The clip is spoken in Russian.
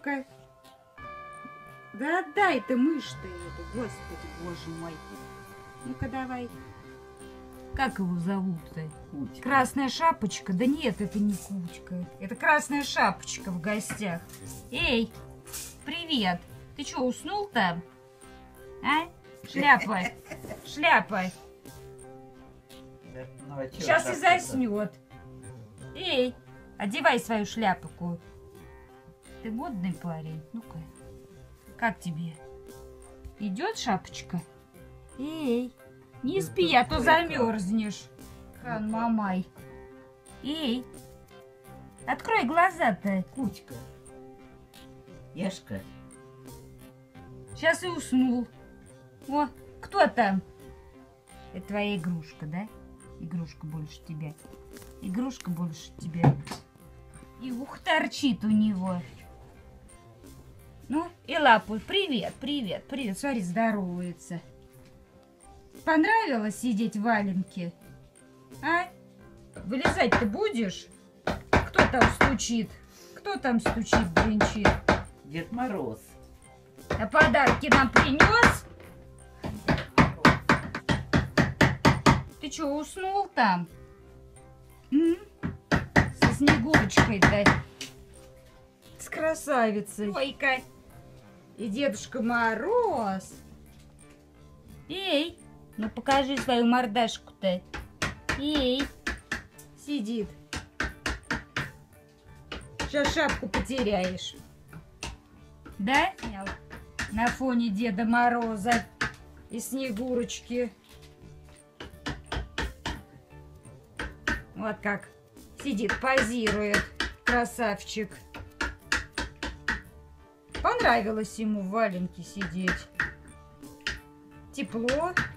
Ну-ка. Да отдай ты мышь-то эту, господи, боже мой. Ну-ка давай. Как его зовут-то? Кучка. Красная шапочка? Да нет, это не Кучка. Это Красная шапочка в гостях. Эй, привет. Ты что, уснул там? А? Шляпа. Шляпа. Ну, а чё Сейчас и так-то? заснет. Эй, одевай свою шляпку. Ты модный парень. Ну-ка. Как тебе? Идет шапочка? Эй, не спи, а то замерзнешь. Хан Мамай. Эй, открой глаза-то. Кучка. Яшка. Сейчас и уснул. О, кто там? Это твоя игрушка, да? Игрушка больше тебя. Игрушка больше тебя. И ух, торчит у него. Ну, и лапу. Привет, привет, привет. Смотри, здоровается. Понравилось сидеть в валенке? А? Вылезать ты будешь? Кто там стучит? Кто там стучит, бренчит? Дед Мороз. А подарки нам принес? Ты что, уснул там? Со Снегурочкой-то. С красавицей. Ой-ка. И Дедушка Мороз. Эй, ну покажи свою мордашку-то. Эй, сидит. Сейчас шапку потеряешь. Да? На фоне Деда Мороза и Снегурочки. Вот как сидит, позирует. Красавчик. Понравилось ему в валенке сидеть. Тепло.